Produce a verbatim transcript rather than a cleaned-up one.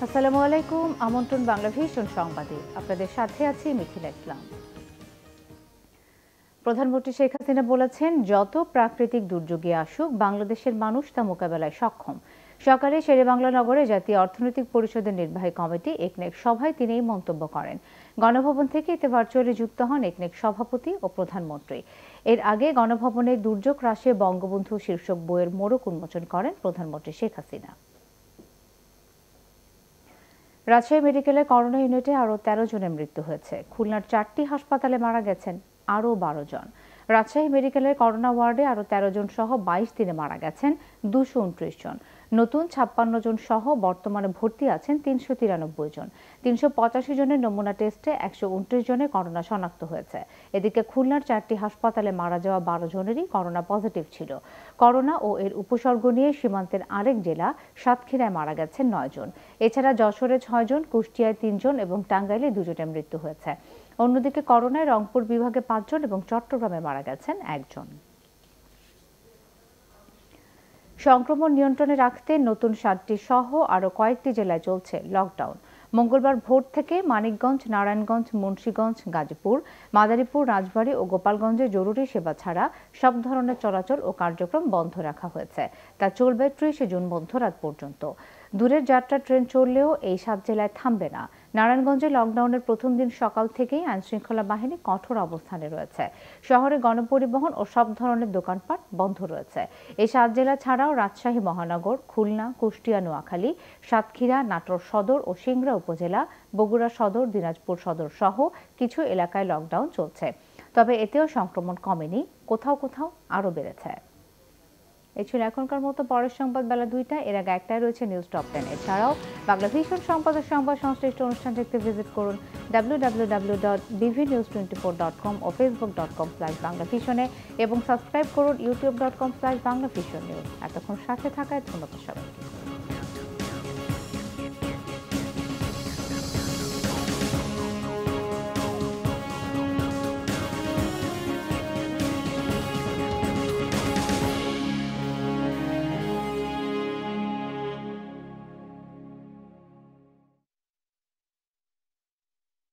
আসসালামু আলাইকুম, আমন্ত্রণ বাংলাভিশন সংবাদে আপনাদের সাথে আছি মিথিলা ইসলাম। প্রধানমন্ত্রী শেখ হাসিনা বলেছেন, যত প্রাকৃতিক দুর্যোগই আসুক বাংলাদেশের মানুষ তা মোকাবেলায় সক্ষম। সকালে শেরেবাংলা নগরে জাতীয় অর্থনৈতিক পরিষদের নির্বাহী কমিটি একনেক সভায় তিনি এই মন্তব্য করেন। গণভবন থেকে এতে ভার্চুয়ালি যুক্ত হন একনেক সভাপতি ও প্রধানমন্ত্রী। এর আগে গণভবনে দুর্যোগ হ্রাসে বঙ্গবন্ধু শীর্ষক বইয়ের মোড়ক উন্মোচন করেন প্রধানমন্ত্রী শেখ হাসিনা। রাজশাহী মেডিকেলের করোনা ইউনিটে আরও তেরো জনের মৃত্যু হয়েছে। খুলনার চারটি হাসপাতালে মারা গেছেন আরও বারো জন। রাজশাহী মেডিকেলের করোনা ওয়ার্ডে আরও তেরো জন সহ বাইশ দিনে মারা গেছেন দুশো উনত্রিশ জন। নতুন ছাপ্পান্ন জন সহ বর্তমানে ভর্তি আছেন তিনশো তিরানব্বই জন। তিনশো পঁচাশি জনের নমুনা টেস্টে একশো উনত্রিশ জনের করোনা শনাক্ত হয়েছে। এদিকে খুলনার চারটি হাসপাতালে মারা যাওয়া বারো জনেরই করোনা পজিটিভ ছিল। করোনা ও এর উপসর্গ নিয়ে সীমান্তের আরেক জেলা সাতক্ষীরায় মারা গেছেন নয় জন। এছাড়া যশোরে ছয় জন, কুষ্টিয়ায় তিনজন এবং টাঙ্গাইলে দুজনের মৃত্যু হয়েছে। অন্যদিকে করোনায় রংপুর বিভাগে পাঁচজন এবং চট্টগ্রামে মারা গেছেন একজন। সংক্রমণ নিয়ন্ত্রণে রাখতে নতুন সাতটি সহ আরও কয়েকটি জেলায় চলছে লকডাউন। মঙ্গলবার ভোর থেকে মানিকগঞ্জ, নারায়ণগঞ্জ, মুন্সিগঞ্জ, গাজীপুর, মাদারীপুর, রাজবাড়ী ও গোপালগঞ্জে জরুরি সেবা ছাড়া সব ধরনের চলাচল ও কার্যক্রম বন্ধ রাখা হয়েছে। তা চলবে ত্রিশে জুন মধ্যরাত পর্যন্ত। দূরের যাত্রা ট্রেন চললেও এই সাত জেলায় থামবে না। নারায়ণগঞ্জে লকডাউনের প্রথম দিন সকাল থেকেই আইনশৃঙ্খলা বাহিনী কঠোর অবস্থানে রয়েছে। শহরে গণপরিবহন ও সব ধরনের দোকানপাট বন্ধ রয়েছে। এই সাত জেলা ছাড়াও রাজশাহী মহানগর, খুলনা, কুষ্টিয়া, নোয়াখালী, সাতক্ষীরা, নাটোর সদর ও সিংড়া উপজেলা, বগুড়া সদর, দিনাজপুর সদর সহ কিছু এলাকায় লকডাউন চলছে। তবে এতেও সংক্রমণ কমেনি, কোথাও কোথাও আরও বেড়েছে। এই ছিল এখনকার মতো। পরের সংবাদ বেলা দুইটায়। এর আগে একটাই রয়েছে নিউজ টপ টেন। এছাড়াও বাংলাভিশন সংবাদের সংবাদ সংশ্লিষ্ট অনুষ্ঠান দেখতে ভিজিট করুন W W W dot BV news twenty four dot com ও ফেসবুক ডট কম স্ল্যাশ বাংলাভিশনে এবং সাবস্ক্রাইব করুন YouTube dot com slash Banglavision news. এতক্ষণ সাথে থাকায় ধন্যবাদ সবাইকে।